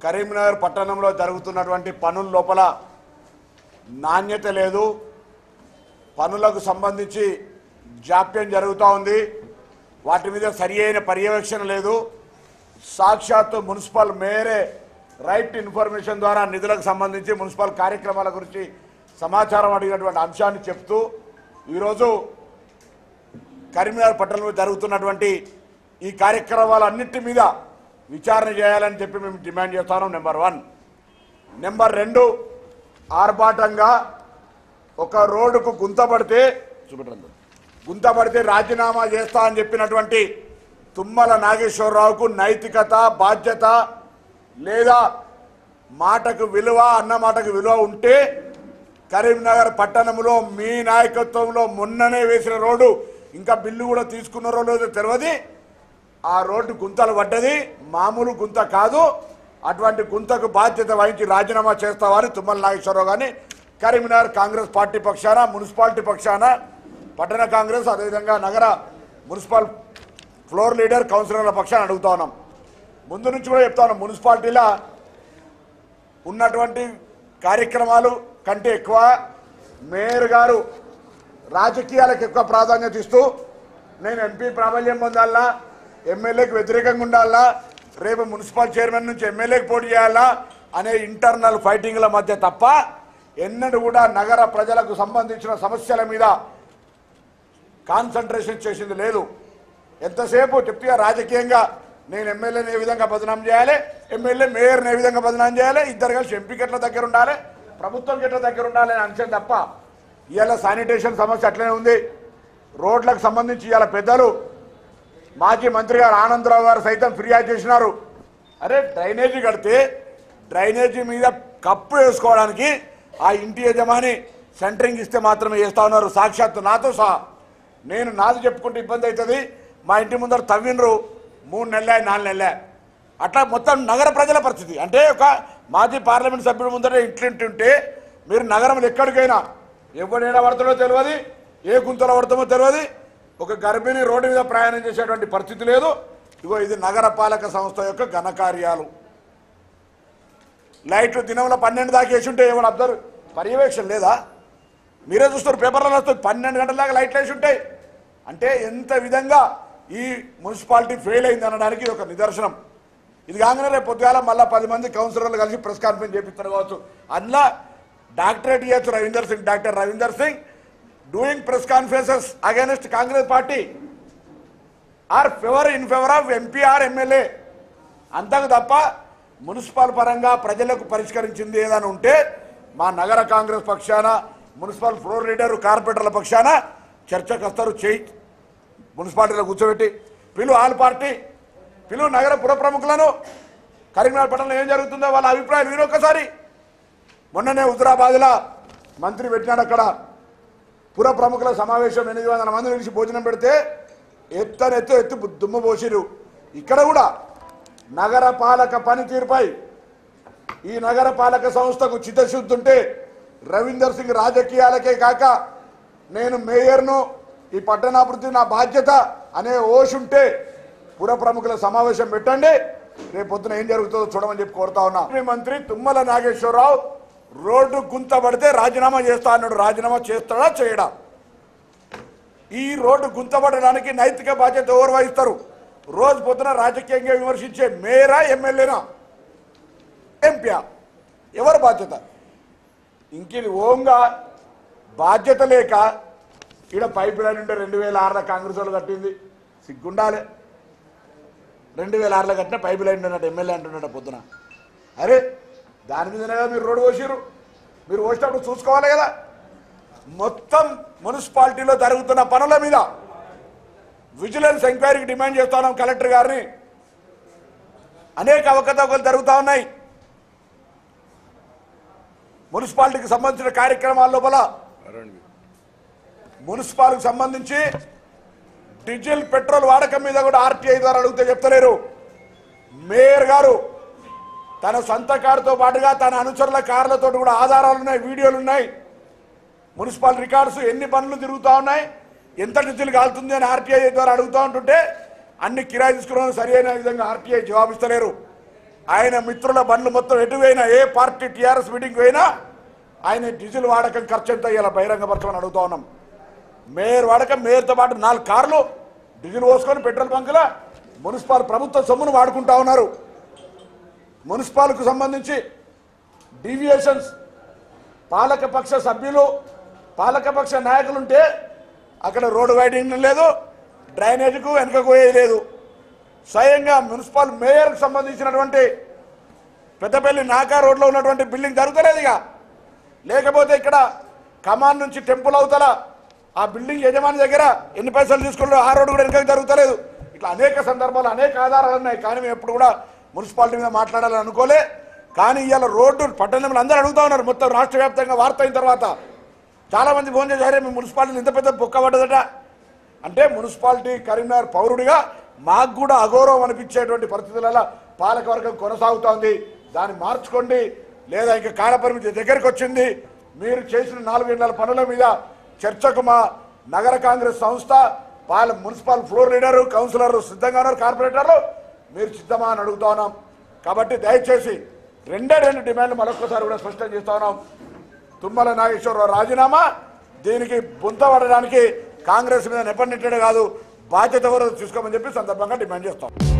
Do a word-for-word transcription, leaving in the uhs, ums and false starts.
కరీంనగర్ పట్టణంలో జరుగుతున్నటువంటి పనుల లోపల నాణ్యత లేదు, పనులకు సంబంధించి జాప్యం జరుగుతూ ఉంది, వాటి మీద సరియైన పర్యవేక్షణ లేదు. సాక్షాత్తు మున్సిపల్ మేయరే రైట్ ఇన్ఫర్మేషన్ ద్వారా నిధులకు సంబంధించి మున్సిపల్ కార్యక్రమాల గురించి సమాచారం అడిగినటువంటి అంశాన్ని చెప్తూ ఈరోజు కరీంనగర్ పట్టణంలో జరుగుతున్నటువంటి ఈ కార్యక్రమాలన్నింటి మీద విచారణ చేయాలని చెప్పి మేము డిమాండ్ చేస్తాం. Number one. నెంబర్ రెండు, ఆర్భాటంగా ఒక రోడ్డుకు గుంతపడితే చూపెట్టండి గుంతపడితే రాజీనామా చేస్తా అని చెప్పినటువంటి తుమ్మల నాగేశ్వరరావుకు నైతికత, బాధ్యత లేదా మాటకు విలువ, అన్న మాటకు విలువ ఉంటే కరీంనగర్ పట్టణంలో మీ నాయకత్వంలో మొన్ననే వేసిన రోడ్డు ఇంకా బిల్లు కూడా తీసుకున్నారో లేదో తెలియదు, ఆ రోడ్డు గుంతలు పడ్డది, మామూలు గుంత కాదు. అటువంటి గుంతకు బాధ్యత వహించి రాజీనామా చేస్తామని తుమ్మల నాగేశ్వరరావు కానీ కరీంనగర్ కాంగ్రెస్ పార్టీ పక్షాన, మున్సిపాలిటీ పక్షాన, పట్టణ కాంగ్రెస్ అదేవిధంగా నగర మున్సిపల్ ఫ్లోర్ లీడర్ కౌన్సిలర్ల పక్షాన అడుగుతా ఉన్నాం. ముందు నుంచి కూడా చెప్తా ఉన్నాం, మున్సిపాలిటీలో ఉన్నటువంటి కార్యక్రమాలు కంటే ఎక్కువ మేయర్ గారు రాజకీయాలకు ఎక్కువ ప్రాధాన్యత ఇస్తూ నేను ఎంపీ ప్రాబల్యం పొందాలా, ఎమ్మెల్యేకి వ్యతిరేకంగా ఉండాలా, రేపు మున్సిపల్ చైర్మన్ నుంచి ఎమ్మెల్యేకి పోటీ చేయాలా అనే ఇంటర్నల్ ఫైటింగ్ల మధ్య తప్ప ఎన్నడూ కూడా నగర ప్రజలకు సంబంధించిన సమస్యల మీద కాన్సన్ట్రేషన్ చేసింది లేదు. ఎంతసేపు చెప్తే రాజకీయంగా నేను ఎమ్మెల్యేని ఏ విధంగా బదనాం చేయాలి, ఎమ్మెల్యే మేయర్ని ఏ విధంగా బదనాం చేయాలి, ఇద్దరు కలిసి ఎంపీకి ఎట్లా దగ్గర ఉండాలి, ప్రభుత్వం ఎట్లా దగ్గర ఉండాలి అని అంశం తప్ప ఇవాళ శానిటేషన్ సమస్య అట్లనే ఉంది. రోడ్లకు సంబంధించి ఇవాళ పెద్దలు మాజీ మంత్రి గారు ఆనందరావు గారు సైతం ఫిర్యాదు చేసినారు. అరే డ్రైనేజీ కడితే డ్రైనేజీ మీద కప్పు వేసుకోవడానికి ఆ ఇంటి యజమాని సెంటరింగ్ ఇస్తే మాత్రమే వేస్తా ఉన్నారు. సాక్షాత్తు నాతో సహా నేను నాది చెప్పుకుంటే ఇబ్బంది అవుతుంది, మా ఇంటి ముందర తవ్వినరు మూడు నెలలే నాలుగు నెలలే అట్లా మొత్తం నగర ప్రజల పరిస్థితి. అంటే ఒక మాజీ పార్లమెంట్ సభ్యుడి ముందర ఇంట్లుంటుంటే మీరు నగరంలో ఎక్కడికైనా ఎవడైనా పడతాడో తెలియదు, ఏ గుంతలో పడతామో తెలియదు, ఒక గర్భిణి రోడ్డు మీద ప్రయాణం చేసేటువంటి పరిస్థితి లేదు. ఇగో ఇది నగర పాలక సంస్థ యొక్క ఘనకార్యాలు. లైట్లు దినంలో పన్నెండు దాకా వేసి ఉంటే ఎవరు అబ్జర్వ్ పర్యవేక్షణ లేదా? మీరే చూస్తారు, పేపర్లలో వస్తుంది పన్నెండు గంటల దాకా లైట్లు వేసి ఉంటాయి. అంటే ఎంత విధంగా ఈ మున్సిపాలిటీ ఫెయిల్ అయింది అనడానికి ఇది ఒక నిదర్శనం. ఇది కాగానే రేపు పొద్దుగాల మళ్ళీ పది మంది కౌన్సిలర్లు కలిసి ప్రెస్ కాన్ఫరెన్స్ చేపిస్తారు కావచ్చు. అందులో డాక్టరేట్ ఇవ్వచ్చు Ravinder Singh, doctor Ravinder Singh doing press conferences against Congress party or favour in favour of MP or MLA. అంతకు తప్ప మున్సిపల్ పరంగా ప్రజలకు పరిష్కరించింది ఏదైనా ఉంటే మా నగర కాంగ్రెస్ పక్షాన, మున్సిపల్ ఫ్లోర్ లీడర్, కార్పొరేటర్ల పక్షాన చర్చకు వస్తారు. చేయి మున్సిపాలిటీలో కూర్చోబెట్టి పిలువు, ఆల్ పార్టీ పిలువు, నగర పుర ప్రముఖులను, కరీంనగర్ పట్టణంలో ఏం జరుగుతుందో వాళ్ళ అభిప్రాయాలు మీరు ఒక్కసారి. మొన్ననే హుజురాబాద్లో మంత్రి పెట్టినాడు, అక్కడ పుర ప్రముఖుల సమావేశం ఎనిమిది వందల మంది పిలిచి భోజనం పెడితే ఎత్తనెత్తు ఎత్తు దుమ్ము పోసిరు. ఇక్కడ కూడా నగర పాలక పనితీరుపై ఈ నగర పాలక సంస్థకు చిత్తశుద్ధి ఉంటే రవీందర్ సింగ్ రాజకీయాలకే కాక నేను మేయర్ను, ఈ పట్టణాభివృద్ధి నా బాధ్యత అనే ఓష్ ఉంటే పుర ప్రముఖుల సమావేశం పెట్టండి, రేపు పొద్దున ఏం జరుగుతుందో చూడమని చెప్పి కోరుతా ఉన్నా. మంత్రి తుమ్మల నాగేశ్వరరావు రోడ్డు గుంత పడితే రాజీనామా చేస్తా అన్నాడు. రాజీనామా చేస్తాడా చేయడా? ఈ రోడ్డు గుంతపడడానికి నైతిక బాధ్యత ఎవరు వహిస్తారు? రోజు పొద్దున రాజకీయంగా విమర్శించే మేయరా, ఎమ్మెల్యేనా, ఎంపీయా? ఎవరు బాధ్యత? ఇంకేది ఓంగా బాధ్యత లేక ఇక్కడ పైప్ లైన్ ఉంటే రెండు వేల ఆరులో కాంగ్రెస్ వాళ్ళు కట్టింది, సిగ్గుండాలి. రెండు వేల ఆరులో కట్టిన పైప్ లైన్ ఉన్నట్టు ఎమ్మెల్యే అంటున్నాడు పొద్దున. అరే దాని మీదనే కదా మీరు రోడ్డు పోసిరు, మీరు పోసినప్పుడు చూసుకోవాలి కదా. మొత్తం మున్సిపాలిటీలో జరుగుతున్న పనుల మీద విజిలెన్స్ ఎంక్వైరీకి డిమాండ్ చేస్తున్నాం కలెక్టర్ గారిని. అనేక అవకతవకలు జరుగుతూ ఉన్నాయి. మున్సిపాలిటీకి సంబంధించిన కార్యక్రమాల లోపల మున్సిపాలిటీకి సంబంధించి డీజిల్ పెట్రోల్ వాడకం మీద కూడా ఆర్టీఐ ద్వారా అడిగితే చెప్తలేరు. మేయర్ గారు తన సొంత కారుతో పాటుగా తన అనుచరుల కార్లతో కూడా ఆధారాలు ఉన్నాయి, వీడియోలు ఉన్నాయి, మున్సిపల్ రికార్డ్స్, ఎన్ని పనులు తిరుగుతూ ఉన్నాయి, ఎంత డీజిల్ కాలుతుంది అని ఆర్టీఐ ద్వారా అడుగుతూ ఉంటుంటే అన్ని కిరాయి తీసుకున్న సరైన విధంగా ఆర్టీఐ జవాబిస్తలేరు. ఆయన మిత్రుల బండ్లు మొత్తం ఎటు పోయినా, ఏ పార్టీ టీఆర్ఎస్ మీటింగ్ పోయినా ఆయన డీజిల్ వాడకం ఖర్చు ఎంత ఇలా బహిరంగపరచమని అడుగుతా ఉన్నాం. మేయర్ వాడకం, మేయర్తో పాటు నాలుగు కార్లు డీజిల్ పోసుకొని పెట్రోల్ బంకుల మున్సిపల్ ప్రభుత్వ సొమ్మును వాడుకుంటా ఉన్నారు. మున్సిపాల్కు సంబంధించి డీవియేషన్స్, పాలకపక్ష సభ్యులు పాలకపక్ష నాయకులుంటే అక్కడ రోడ్డు వైడింగ్ లేదు, డ్రైనేజీకు వెనుకకు పోయేది లేదు. స్వయంగా మున్సిపల్ మేయర్కు సంబంధించినటువంటి పెద్దపల్లి నాకా రోడ్లో ఉన్నటువంటి బిల్డింగ్ జరుగుతలేదు. ఇక లేకపోతే ఇక్కడ కమాన్ నుంచి టెంపుల్ అవతల ఆ బిల్డింగ్ యజమాని దగ్గర ఎన్ని పైసలు తీసుకున్నారో ఆ రోడ్డు కూడా వెనుకకు జరుగుతలేదు. ఇట్లా అనేక సందర్భాలు అనేక ఆధారాలు ఉన్నాయి. కానీ మేము ఎప్పుడు కూడా మున్సిపాలిటీ మీద మాట్లాడాలని అనుకోలే. కానీ ఇవాళ రోడ్డు పట్టణంలో అందరూ అడుగుతా ఉన్నారు. మొత్తం రాష్ట్ర వ్యాప్తంగా వార్త అయిన తర్వాత చాలామంది ఫోన్ చేశారే మీ మున్సిపాలిటీని ఇంత పెద్ద బొక్క పడ్డదట అంటే, మున్సిపాలిటీ కరీంనగర్ పౌరుడిగా మాకు కూడా అగౌరవం అనిపించేటువంటి పరిస్థితులలో పాలకవర్గం కొనసాగుతోంది. దాన్ని మార్చుకోండి, లేదా ఇంకా కాలపరిమితి దగ్గరికి వచ్చింది. మీరు చేసిన నాలుగేళ్ల పనుల మీద చర్చకు మా నగర కాంగ్రెస్ సంస్థ, పాల మున్సిపల్ ఫ్లోర్ లీడరు, కౌన్సిలర్లు సిద్ధంగా ఉన్నారు, కార్పొరేటర్లు మీరు సిద్ధమా అని అడుగుతా ఉన్నాం. కాబట్టి దయచేసి రెండే రెండు డిమాండ్లు మరొకసారి కూడా స్పష్టం చేస్తా ఉన్నాం. తుమ్మల నాగేశ్వరరావు రాజీనామా, దీనికి బుంత పడడానికి కాంగ్రెస్ మీద నెపన్నెట్టడే కాదు, బాధ్యత కూడా తీసుకోమని చెప్పి సందర్భంగా డిమాండ్ చేస్తాం.